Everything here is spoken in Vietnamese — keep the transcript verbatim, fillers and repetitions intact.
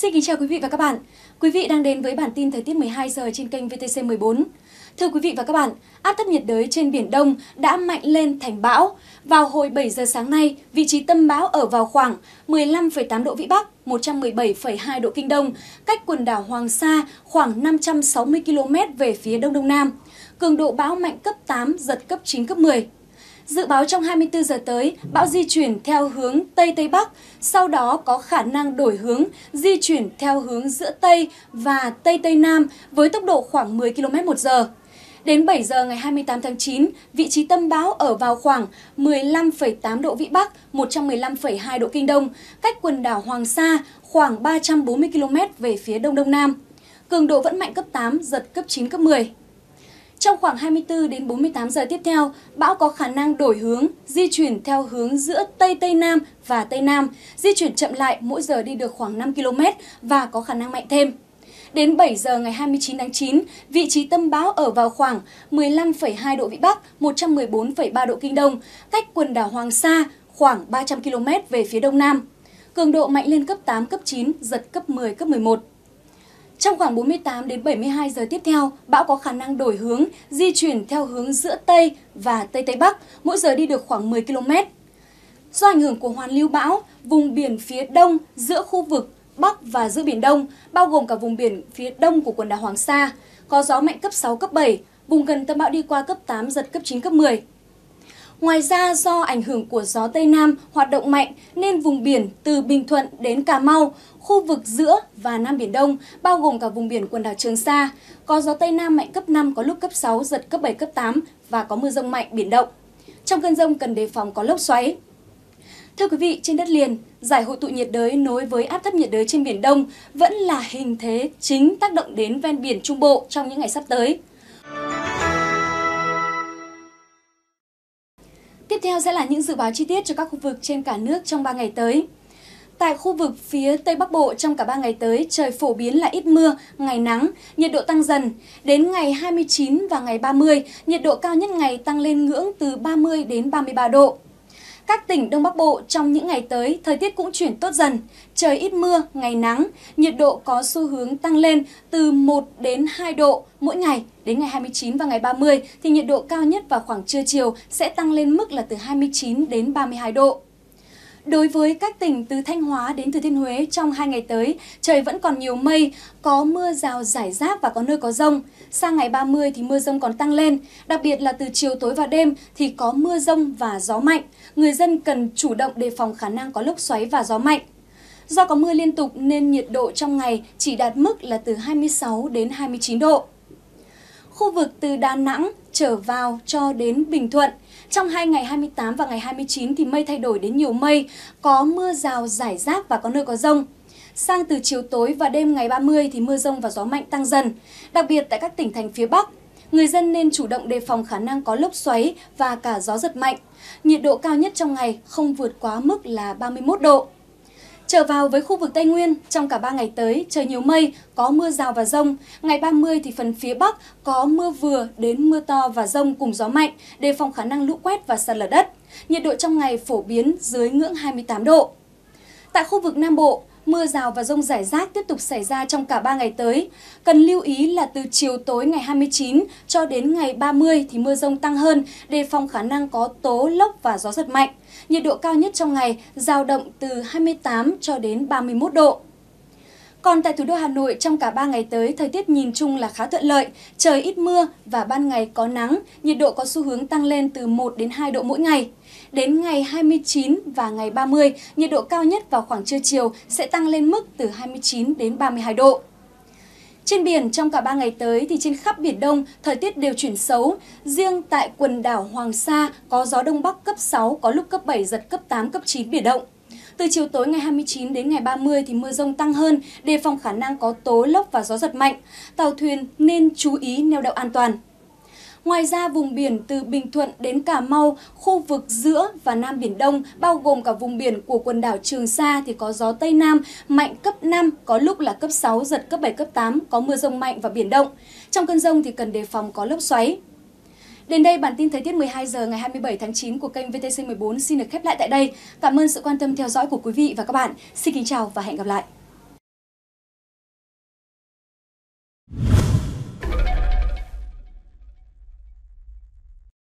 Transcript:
Xin kính chào quý vị và các bạn. Quý vị đang đến với bản tin thời tiết mười hai giờ trên kênh vê tê xê mười bốn. Thưa quý vị và các bạn, áp thấp nhiệt đới trên Biển Đông đã mạnh lên thành bão. Vào hồi bảy giờ sáng nay, vị trí tâm bão ở vào khoảng mười lăm phẩy tám độ Vĩ Bắc, một trăm mười bảy phẩy hai độ Kinh Đông, cách quần đảo Hoàng Sa khoảng năm trăm sáu mươi ki lô mét về phía Đông Đông Nam. Cường độ bão mạnh cấp tám, giật cấp chín, cấp mười. Dự báo trong hai mươi tư giờ tới, bão di chuyển theo hướng Tây-Tây Bắc, sau đó có khả năng đổi hướng, di chuyển theo hướng giữa Tây và Tây-Tây Nam với tốc độ khoảng mười ki lô mét một giờ. Đến bảy giờ ngày hai mươi tám tháng chín, vị trí tâm bão ở vào khoảng mười lăm phẩy tám độ Vĩ Bắc, một trăm mười lăm phẩy hai độ Kinh Đông, cách quần đảo Hoàng Sa khoảng ba trăm bốn mươi ki lô mét về phía Đông Đông Nam. Cường độ vẫn mạnh cấp tám, giật cấp chín, cấp mười. Trong khoảng hai mươi tư đến bốn mươi tám giờ tiếp theo, bão có khả năng đổi hướng, di chuyển theo hướng giữa Tây Tây Nam và Tây Nam, di chuyển chậm lại, mỗi giờ đi được khoảng năm ki lô mét và có khả năng mạnh thêm. Đến bảy giờ ngày hai mươi chín tháng chín, vị trí tâm bão ở vào khoảng mười lăm phẩy hai độ Vĩ Bắc, một trăm mười bốn phẩy ba độ Kinh Đông, cách quần đảo Hoàng Sa khoảng ba trăm ki lô mét về phía Đông Nam. Cường độ mạnh lên cấp tám, cấp chín, giật cấp mười, cấp mười một. Trong khoảng bốn mươi tám đến bảy mươi hai giờ tiếp theo, bão có khả năng đổi hướng, di chuyển theo hướng giữa Tây và Tây Tây Bắc, mỗi giờ đi được khoảng mười ki lô mét. Do ảnh hưởng của hoàn lưu bão, vùng biển phía đông giữa khu vực Bắc và giữa Biển Đông, bao gồm cả vùng biển phía đông của quần đảo Hoàng Sa, có gió mạnh cấp sáu, cấp bảy, vùng gần tâm bão đi qua cấp tám, giật cấp chín, cấp mười. Ngoài ra, do ảnh hưởng của gió Tây Nam hoạt động mạnh nên vùng biển từ Bình Thuận đến Cà Mau, khu vực giữa và Nam Biển Đông, bao gồm cả vùng biển quần đảo Trường Sa, có gió Tây Nam mạnh cấp năm, có lúc cấp sáu, giật cấp bảy, cấp tám và có mưa dông mạnh, biển động. Trong cơn dông cần đề phòng có lốc xoáy. Thưa quý vị, trên đất liền, giải hội tụ nhiệt đới nối với áp thấp nhiệt đới trên Biển Đông vẫn là hình thế chính tác động đến ven biển Trung Bộ trong những ngày sắp tới. Tiếp theo sẽ là những dự báo chi tiết cho các khu vực trên cả nước trong ba ngày tới. Tại khu vực phía Tây Bắc Bộ trong cả ba ngày tới, trời phổ biến là ít mưa, ngày nắng, nhiệt độ tăng dần. Đến ngày hai mươi chín và ngày ba mươi, nhiệt độ cao nhất ngày tăng lên ngưỡng từ ba mươi đến ba mươi ba độ. Các tỉnh Đông Bắc Bộ trong những ngày tới, thời tiết cũng chuyển tốt dần. Trời ít mưa, ngày nắng, nhiệt độ có xu hướng tăng lên từ một đến hai độ mỗi ngày. Đến ngày hai mươi chín và ngày ba mươi thì nhiệt độ cao nhất vào khoảng trưa chiều sẽ tăng lên mức là từ hai mươi chín đến ba mươi hai độ. Đối với các tỉnh từ Thanh Hóa đến Thừa Thiên Huế trong hai ngày tới, trời vẫn còn nhiều mây, có mưa rào rải rác và có nơi có dông. Sang ngày ba mươi thì mưa dông còn tăng lên, đặc biệt là từ chiều tối và đêm thì có mưa dông và gió mạnh. Người dân cần chủ động đề phòng khả năng có lốc xoáy và gió mạnh. Do có mưa liên tục nên nhiệt độ trong ngày chỉ đạt mức là từ hai mươi sáu đến hai mươi chín độ. Khu vực từ Đà Nẵng trở vào cho đến Bình Thuận, trong hai ngày hai mươi tám và ngày hai mươi chín thì mây thay đổi đến nhiều mây, có mưa rào rải rác và có nơi có dông. Sang từ chiều tối và đêm ngày ba mươi thì mưa dông và gió mạnh tăng dần, đặc biệt tại các tỉnh thành phía Bắc. Người dân nên chủ động đề phòng khả năng có lốc xoáy và cả gió giật mạnh. Nhiệt độ cao nhất trong ngày không vượt quá mức là ba mươi mốt độ. Trở vào với khu vực Tây Nguyên, trong cả ba ngày tới, trời nhiều mây, có mưa rào và dông. Ngày ba mươi thì phần phía Bắc có mưa vừa đến mưa to và dông cùng gió mạnh, đề phòng khả năng lũ quét và sạt lở đất. Nhiệt độ trong ngày phổ biến dưới ngưỡng hai mươi tám độ. Tại khu vực Nam Bộ, mưa rào và dông rải rác tiếp tục xảy ra trong cả ba ngày tới. Cần lưu ý là từ chiều tối ngày hai mươi chín cho đến ngày ba mươi thì mưa dông tăng hơn, đề phòng khả năng có tố, lốc và gió giật mạnh. Nhiệt độ cao nhất trong ngày dao động từ hai mươi tám cho đến ba mươi mốt độ. Còn tại thủ đô Hà Nội, trong cả ba ngày tới, thời tiết nhìn chung là khá thuận lợi, trời ít mưa và ban ngày có nắng, nhiệt độ có xu hướng tăng lên từ một đến hai độ mỗi ngày. Đến ngày hai mươi chín và ngày ba mươi, nhiệt độ cao nhất vào khoảng trưa chiều sẽ tăng lên mức từ hai mươi chín đến ba mươi hai độ. Trên biển, trong cả ba ngày tới thì trên khắp Biển Đông, thời tiết đều chuyển xấu. Riêng tại quần đảo Hoàng Sa có gió Đông Bắc cấp sáu, có lúc cấp bảy, giật cấp tám, cấp chín, biển động. Từ chiều tối ngày hai mươi chín đến ngày ba mươi thì mưa dông tăng hơn, đề phòng khả năng có tố, lốc và gió giật mạnh. Tàu thuyền nên chú ý neo đậu an toàn. Ngoài ra, vùng biển từ Bình Thuận đến Cà Mau, khu vực giữa và Nam Biển Đông, bao gồm cả vùng biển của quần đảo Trường Sa thì có gió Tây Nam mạnh cấp năm, có lúc là cấp sáu, giật cấp bảy, cấp tám, có mưa dông mạnh và biển động. Trong cơn dông thì cần đề phòng có lốc xoáy. Đến đây, bản tin thời tiết mười hai giờ ngày hai mươi bảy tháng chín của kênh vê tê xê mười bốn xin được khép lại tại đây. Cảm ơn sự quan tâm theo dõi của quý vị và các bạn. Xin kính chào và hẹn gặp lại.